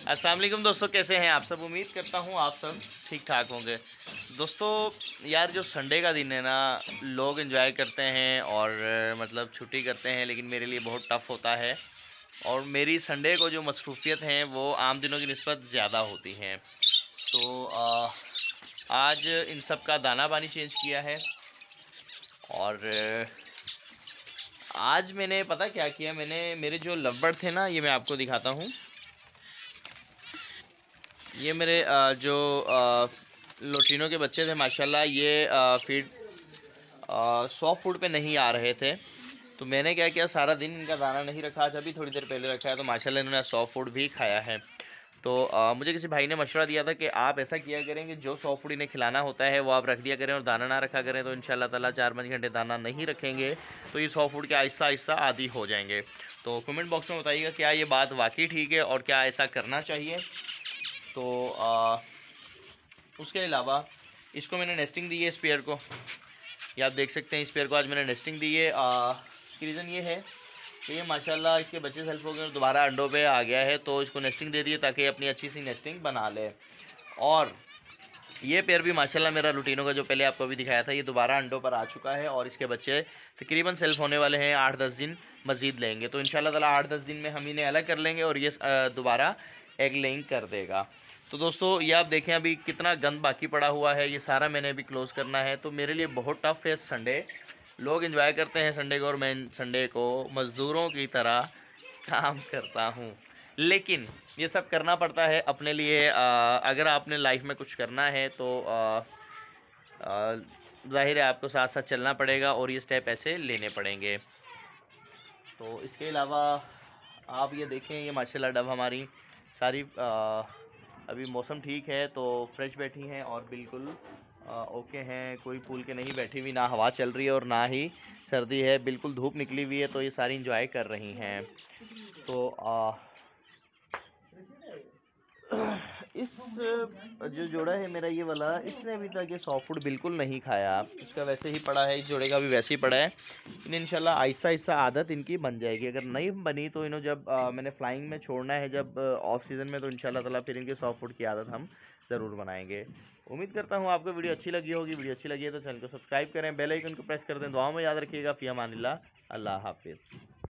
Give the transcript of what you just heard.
अस्सलाम वालेकुम दोस्तों, कैसे हैं आप सब। उम्मीद करता हूँ आप सब ठीक ठाक होंगे। दोस्तों यार, जो संडे का दिन है ना, लोग एंजॉय करते हैं और मतलब छुट्टी करते हैं, लेकिन मेरे लिए बहुत टफ़ होता है। और मेरी संडे को जो मसरूफ़ियत हैं वो आम दिनों की निस्बत ज़्यादा होती हैं। तो आज इन सब का दाना पानी चेंज किया है। और आज मैंने पता क्या किया, मैंने मेरे जो लव बर्ड थे ना, ये मैं आपको दिखाता हूँ। ये मेरे जो लोटिनो के बच्चे थे माशाल्लाह, ये फीड सॉफ्ट फूड पे नहीं आ रहे थे। तो मैंने क्या किया, सारा दिन इनका दाना नहीं रखा, आज अभी थोड़ी देर पहले रखा है। तो माशाल्लाह इन्होंने सॉफ्ट फूड भी खाया है। तो मुझे किसी भाई ने मशवरा दिया था कि आप ऐसा किया करें कि जो सॉफ्ट फूड इन्हें खिलाना होता है वो आप रख दिया करें और दाना ना रखा करें। तो इंशाल्लाह ताला 4-5 घंटे दाना नहीं रखेंगे तो ये सॉफ्ट फूड के आहिस्ता आहिस्ता आदी हो जाएंगे। तो कमेंट बॉक्स में बताइएगा क्या ये बात वाकई ठीक है और क्या ऐसा करना चाहिए। तो उसके अलावा इसको मैंने नेस्टिंग दी है, इस पेयर को। ये आप देख सकते हैं, इस पेयर को आज मैंने नेस्टिंग दी है। इसकी रीज़न ये है कि ये माशाल्लाह इसके बच्चे सेल्फ हो गए और दोबारा अंडों पे आ गया है, तो इसको नेस्टिंग दे दी है ताकि अपनी अच्छी सी नेस्टिंग बना ले। और ये पेयर भी माशाल्लाह मेरा लुटीनो का जो पहले आपको भी दिखाया था, ये दोबारा अंडों पर आ चुका है और इसके बच्चे तकरीबन सेल्फ होने वाले हैं। 8-10 दिन मज़ीद लेंगे, तो इंशाल्लाह ताला 8-10 दिन में हम इन्हें अलग कर लेंगे और ये दोबारा एग लेइंग कर देगा। तो दोस्तों ये आप देखें अभी कितना गंद बाकी पड़ा हुआ है, ये सारा मैंने अभी क्लोज़ करना है। तो मेरे लिए बहुत टफ़ है संडे। लोग एंजॉय करते हैं संडे को और मैं संडे को मज़दूरों की तरह काम करता हूँ। लेकिन ये सब करना पड़ता है अपने लिए। अगर आपने लाइफ में कुछ करना है तो ज़ाहिर है आपको साथ साथ चलना पड़ेगा और ये स्टेप ऐसे लेने पड़ेंगे। तो इसके अलावा आप ये देखें, ये माशाल्लाह डब हमारी सारी अभी मौसम ठीक है तो फ्रेश बैठी हैं और बिल्कुल ओके हैं। कोई फूल के नहीं बैठी हुई, ना हवा चल रही है और ना ही सर्दी है, बिल्कुल धूप निकली हुई है। तो ये सारी इंजॉय कर रही हैं। तो इस जो जोड़ा है मेरा ये वाला, इसने अभी तक ये सॉफ्ट फूड बिल्कुल नहीं खाया। इसका वैसे ही पड़ा है, इस जोड़े का भी वैसे ही पड़ा है। इन्हें इंशाल्लाह आहिस्ता आहिस्ता आदत इनकी बन जाएगी। अगर नहीं बनी तो इन्हें जब मैंने फ्लाइंग में छोड़ना है, जब ऑफ सीज़न में, तो इंशाल्लाह ताला फिर इनके सॉफ्ट फूड की आदत हम ज़रूर बनाएंगे। उम्मीद करता हूँ आपको वीडियो अच्छी लगी होगी। वीडियो अच्छी लगी है तो चैनल को सब्सक्राइब करें, बेल आइकन को प्रेस कर दें। दुआओं में याद रखिएगा। फ़ी अमानिल्लाह, अल्लाह हाफिज़।